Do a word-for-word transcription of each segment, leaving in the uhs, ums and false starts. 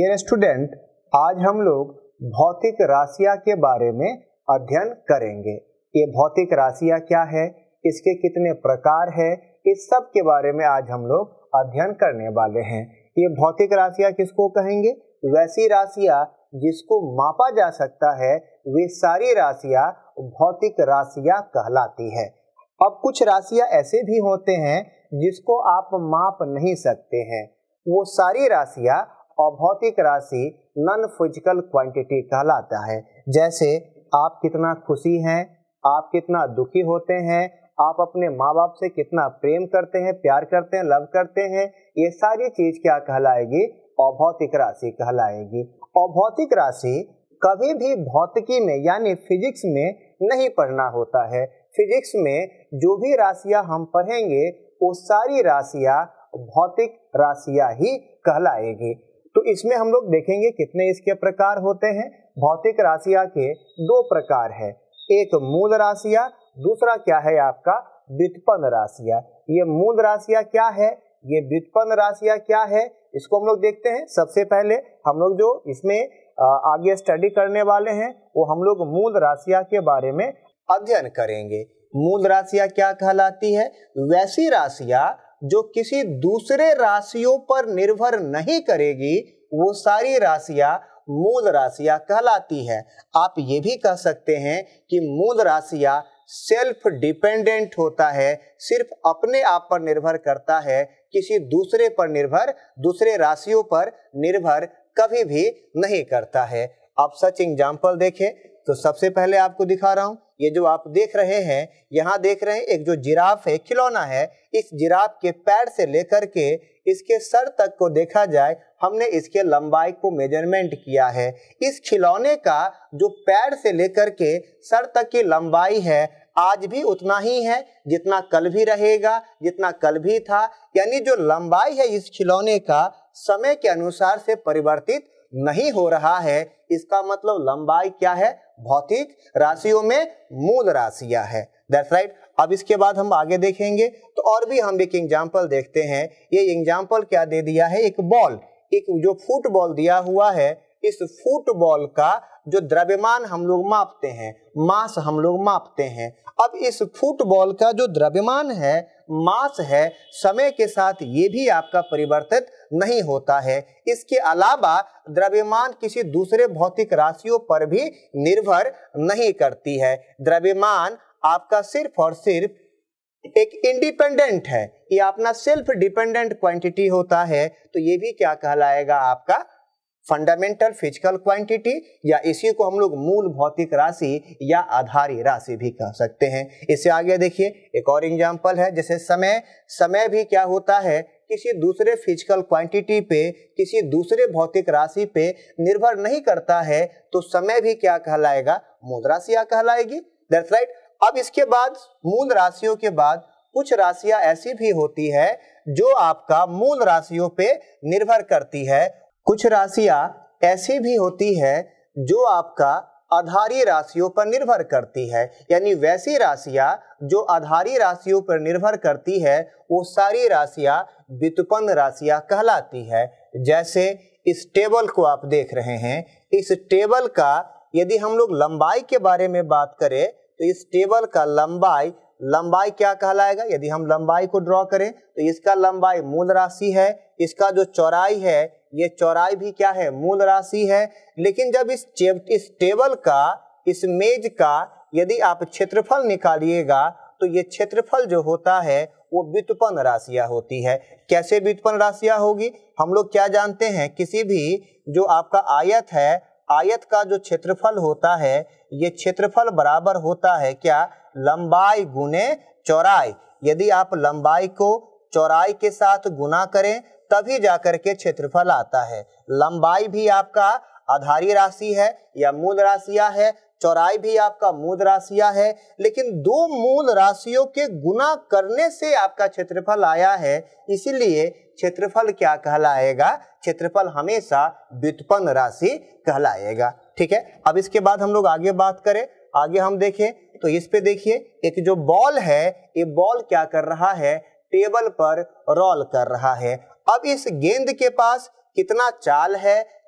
Dear student, आज हम लोग भौतिक राशियां के बारे में अध्ययन करेंगे। ये भौतिक राशियां क्या है, इसके कितने प्रकार है, इस सब के बारे में आज हम लोग अध्ययन करने वाले हैं। ये भौतिक राशियां किसको कहेंगे? वैसी राशियां जिसको मापा जा सकता है, वे सारी राशियां भौतिक राशियां कहलाती है। अब कुछ राशियां ऐसे भी होते हैं जिसको आप माप नहीं सकते हैं, वो सारी राशियां अभौतिक राशि नॉन फिजिकल क्वांटिटी कहलाता है। जैसे आप कितना खुशी हैं, आप कितना दुखी होते हैं, आप अपने माँ बाप से कितना प्रेम करते हैं, प्यार करते हैं, लव करते हैं, ये सारी चीज क्या कहलाएगी? अभौतिक राशि कहलाएगी। अभौतिक राशि कभी भी भौतिकी में यानी फिजिक्स में नहीं पढ़ना होता है। फिजिक्स में जो भी राशियां हम पढ़ेंगे वो सारी राशियां भौतिक राशियां ही कहलाएगी। तो इसमें हम लोग देखेंगे कितने इसके प्रकार होते हैं। भौतिक राशियां के दो प्रकार है, एक मूल राशियां, दूसरा क्या है आपका व्युत्पन्न राशियां। ये मूल राशियां क्या है, ये व्युत्पन्न राशियां क्या है, इसको हम लोग देखते हैं। सबसे पहले हम लोग जो इसमें आगे स्टडी करने वाले हैं वो हम लोग मूल राशियां के बारे में अध्ययन करेंगे। मूल राशियां क्या कहलाती है? वैसी राशियां जो किसी दूसरे राशियों पर निर्भर नहीं करेगी, वो सारी राशियां मूल राशियां कहलाती है। आप ये भी कह सकते हैं कि मूल राशियां सेल्फ डिपेंडेंट होता है, सिर्फ अपने आप पर निर्भर करता है, किसी दूसरे पर निर्भर, दूसरे राशियों पर निर्भर कभी भी नहीं करता है। आप सच एग्जाम्पल देखें तो सबसे पहले आपको दिखा रहा हूं, ये जो आप देख रहे हैं, यहाँ देख रहे हैं एक जो जिराफ है, खिलौना है। इस जिराफ के पैर से लेकर के इसके सर तक को देखा जाए, हमने इसके लंबाई को मेजरमेंट किया है। इस खिलौने का जो पैर से लेकर के सर तक की लंबाई है, आज भी उतना ही है जितना कल भी रहेगा, जितना कल भी था। यानी जो लंबाई है इस खिलौने का समय के अनुसार से परिवर्तित नहीं हो रहा है। इसका मतलब लंबाई क्या है? भौतिक राशियों में मूल राशियां है। That's right. अब इसके बाद हम आगे देखेंगे तो और भी हम एक एग्जांपल देखते हैं। ये एग्जांपल क्या दे दिया है? एक बॉल, एक जो फुटबॉल दिया हुआ है, इस फुटबॉल का जो द्रव्यमान हम लोग मापते हैं, मास हम लोग मापते हैं। अब इस फुटबॉल का जो द्रव्यमान है, मास है, समय के साथ ये भी आपका परिवर्तित नहीं होता है। इसके अलावा द्रव्यमान किसी दूसरे भौतिक राशियों पर भी निर्भर नहीं करती है। द्रव्यमान आपका सिर्फ और सिर्फ एक इंडिपेंडेंट है, ये अपना सेल्फ डिपेंडेंट क्वांटिटी होता है। तो ये भी क्या कहलाएगा? आपका फंडामेंटल फिजिकल क्वांटिटी, या इसी को हम लोग मूल भौतिक राशि या आधारी राशि भी कह सकते हैं। इससे आगे देखिए एक और एग्जांपल है, जैसे समय। समय भी क्या होता है? किसी दूसरे फिजिकल क्वांटिटी पे, किसी दूसरे भौतिक राशि पे निर्भर नहीं करता है, तो समय भी क्या कहलाएगा? मूल राशियां कहलाएगी। That's right. अब इसके बाद मूल राशियों के बाद कुछ राशियां ऐसी भी होती है जो आपका मूल राशियों पे निर्भर करती है। कुछ राशियां ऐसी भी होती है जो आपका आधारी राशियों पर निर्भर करती है। यानी वैसी राशियां जो आधारी राशियों पर निर्भर करती है, वो सारी राशियां व्युत्पन्न राशियां कहलाती है। जैसे इस टेबल को आप देख रहे हैं, इस टेबल का यदि हम लोग लंबाई के बारे में बात करें तो इस टेबल का लंबाई लंबाई क्या कहलाएगा? यदि हम लंबाई को ड्रॉ करें तो इसका लंबाई मूल राशि है। इसका जो चौड़ाई है, ये चौड़ाई भी क्या है? मूल राशि है। लेकिन जब इस इस टेबल का, इस मेज का यदि आप क्षेत्रफल निकालिएगा तो ये क्षेत्रफल जो होता है वो व्युत्पन्न राशियां होती है। कैसे व्युत्पन्न राशियां होगी? हम लोग क्या जानते हैं, किसी भी जो आपका आयत है, आयत का जो क्षेत्रफल होता है, ये क्षेत्रफल बराबर होता है क्या? लंबाई गुने चौड़ाई। यदि आप लंबाई को चौड़ाई के साथ गुना करें तभी जाकर के क्षेत्रफल आता है। लंबाई भी आपका आधारी राशि है या मूल राशियां है, चौड़ाई भी आपका मूल राशियां है, लेकिन दो मूल राशियों के गुना करने से आपका क्षेत्रफल आया है, इसीलिए क्षेत्रफल क्या कहलाएगा? क्षेत्रफल हमेशा व्युत्पन्न राशि कहलाएगा। ठीक है। अब इसके बाद हम लोग आगे बात करें, आगे हम देखें तो इस पे देखिए एक जो बॉल है, ये बॉल क्या कर रहा है? टेबल पर रोल कर रहा है। अब इस गेंद के पास कितना चाल है,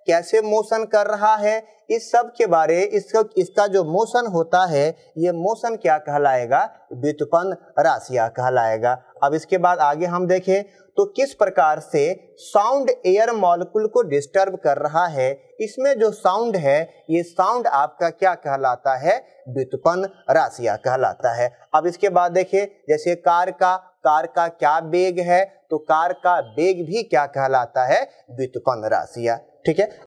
कैसे मोशन कर रहा है, इस सब के बारे इसका इसका जो मोशन होता है ये मोशन क्या कहलाएगा, व्युत्पन्न राशियां कहलाएगा। अब इसके बाद आगे हम देखें तो किस प्रकार से साउंड एयर मॉलिक्यूल को डिस्टर्ब कर रहा है, इसमें जो साउंड है ये साउंड आपका क्या कहलाता है, व्युत्पन्न राशियां कहलाता है। अब इसके बाद देखिए जैसे कार का कार का क्या वेग है, तो कार का वेग भी क्या कहलाता है, व्युत्पन्न राशियां। ठीक है।